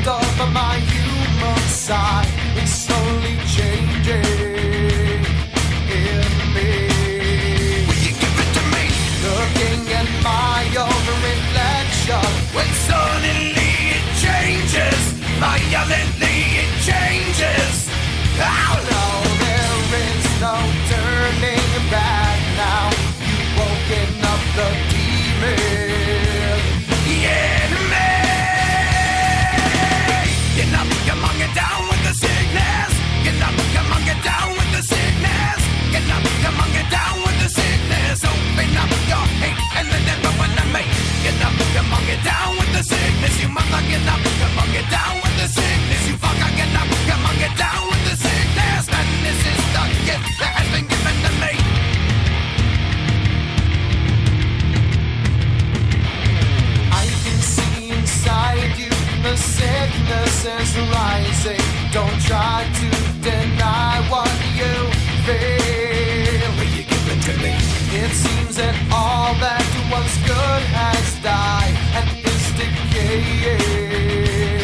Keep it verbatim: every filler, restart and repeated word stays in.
part of my human side. It's slowly changing in me. Will you give it to me? Looking at my own reflection, When suddenly it changes, violently it changes. Oh no, there is no turning back now. You've woken up the demon. yeah, me. Get up, come on, get down with the sickness. Get up, come on, get down with the sickness. Get up, come on, get down with the sickness. Open up your hate and let everyone to make. Get up, come on, get down with the sickness. You mother, get up, come on, get down with the sickness. You fucker, get up, come on, get down with the sickness. Madness is the gift that has been given to me. I can see inside you the sickness is rising. Don't try to deny what you feel. Will you give it to me? It seems that all that was good has died and is decaying.